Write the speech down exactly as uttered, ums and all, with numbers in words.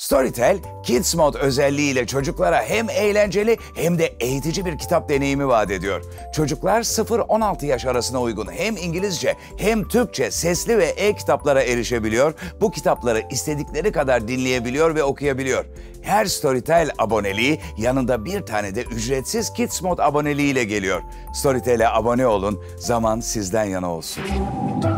Storytel, Kids Mode özelliğiyle çocuklara hem eğlenceli hem de eğitici bir kitap deneyimi vaat ediyor. Çocuklar sıfır on altı yaş arasına uygun hem İngilizce hem Türkçe sesli ve e-kitaplara erişebiliyor. Bu kitapları istedikleri kadar dinleyebiliyor ve okuyabiliyor. Her Storytel aboneliği yanında bir tane de ücretsiz Kids Mode aboneliğiyle geliyor. Storytel'e abone olun, zaman sizden yana olsun.